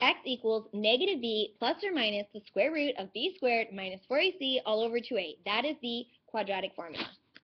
x equals negative b plus or minus the square root of b squared minus 4ac all over 2a. That is the quadratic formula.